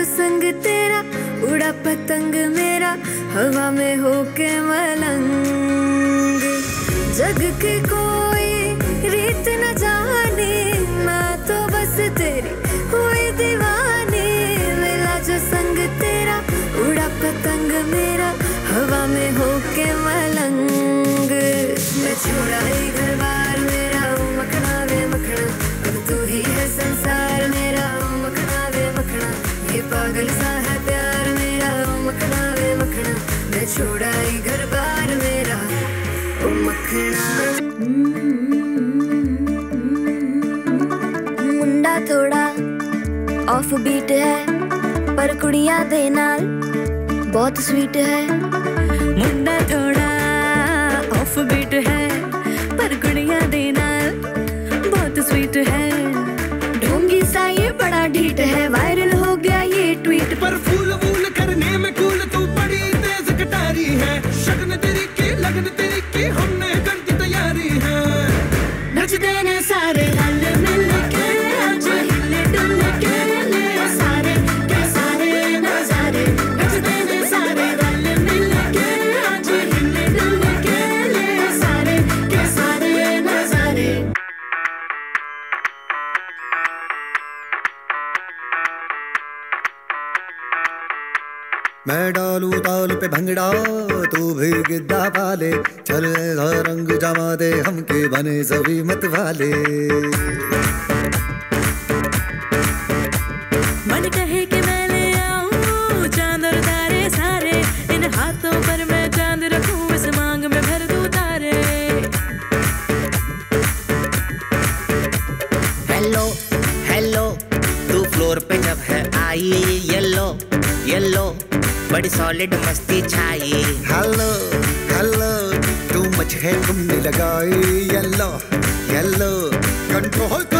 संग तेरा, उड़ा पतंग मेरा हवा में होके मलंग। जग की कोई रीत न जाने, मैं तो बस तेरी हुई दीवानी। मिला जो संग तेरा, उड़ा पतंग मेरा हवा में होके मलंग। मैं छोड़ा ही घर बार मेरा, मखना वे मखना, अब तू ही है संसार मेरा, मखना वे मखना। ये पागल सा है प्यार मेरा, मखना वे मखना। मैं छोड़ा ही घर बार मेरा, ओ मखना। मुंडा थोड़ा ऑफ बीट है, पर कुड़ियां दे नाल बहुत स्वीट है। मुंडा थोड़ा ऑफ बीट है, पर कुड़ियां दे नाल बहुत स्वीट है। ढोंगी सा ये बड़ा ढीठ है, वायरल हो गया ये ट्वीट। पर फूल वूल करने में कूल तू बड़ी तेज कटारी है। शगन तेरी की लगन तेरी की, हमने कर दी तैयारी है। नचदे ने सारे रल मिल के, आज हिले डुल के ले सारे के सारे नजारे। नचदे ने सारे रल मिल के, आज हिले डुल के ले सारे के सारे नजारे। मैं डालू ताल पे भंगड़ा, तू भी गिद्दा पाले। चल ऐसा रंग जमा दे, हमके बने सभी मत वाले। मन कहे कि मैं ले आऊं चांद और तारे सारे, इन हाथों पर मैं चांद रखूं, इस मांग में भर दूं तारे। हेलो हेलो, तू फ्लोर पे जब है आई, येलो येलो बड़ी सॉलिड मस्ती छाई। हेलो हेलो, तू मच है तुमने लगाई। Yellow yellow control